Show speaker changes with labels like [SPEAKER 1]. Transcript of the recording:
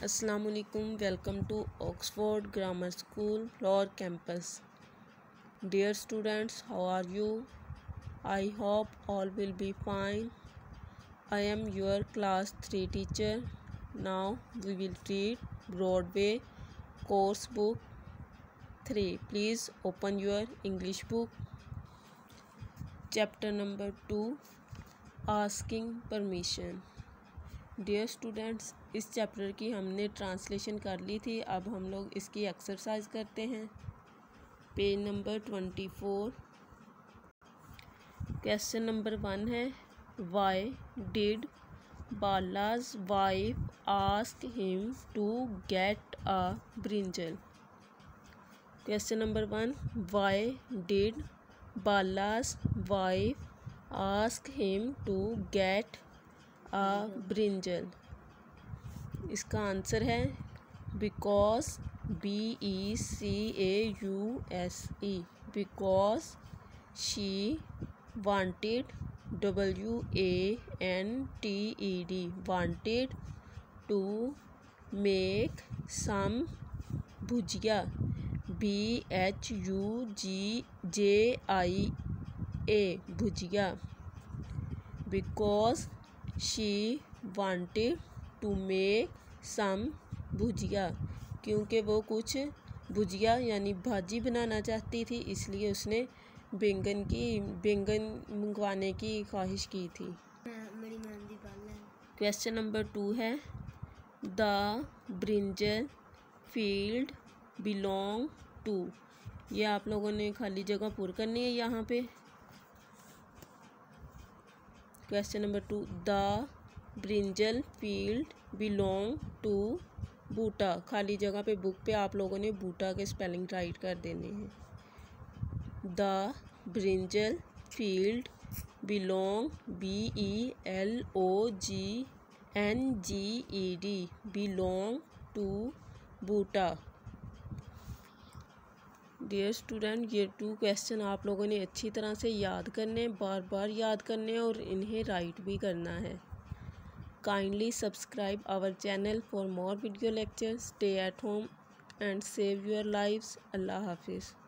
[SPEAKER 1] Assalamualaikum. Welcome to Oxford Grammar School, Lahore campus. Dear students, how are you? I hope all will be fine. I am your class 3 teacher. Now we will read Broadway course book 3. Please open your English book. Chapter number 2, Asking Permission. Dear students, इस chapter की हमने translation कर ली थी। अब हम लोग इसकी exercise करते हैं। Page number 24। क्वेश्चन नंबर 1 है, why did Bala's wife ask him to get a brinjal. Question number 1, why did Bala's wife ask him to get brinjal. इसका आंसर है because, BECAUSE, because she wanted, WANTED, wanted to make some bhujia, BHUGJIA, bhujia. Because she wanted to make some bhujia, क्योंकि वो कुछ भुजिया यानी भाजी बनाना चाहती थी, इसलिए उसने बैंगन मंगवाने की ख्वाहिश की थी। क्वेश्चन नंबर 2 है, the brinjal field belong to. ये आप लोगों ने खाली जगह पूरी करनी है यहाँ पे। Question number 2, the brinjal field belong to Buta. खाली जगह पे बुक पे आप लोगों ने बूटा के स्पेलिंग राइट कर देने हैं। The brinjal field belong, BELONGNGED, belong to Buta. Dear student, ये 2 क्वेश्चन आप लोगों ने अच्छी तरह से याद करने, बार बार याद करने और इन्हें राइट भी करना है। Kindly subscribe our channel for more video lectures. Stay at home and save your lives. अल्लाह हाफिज़।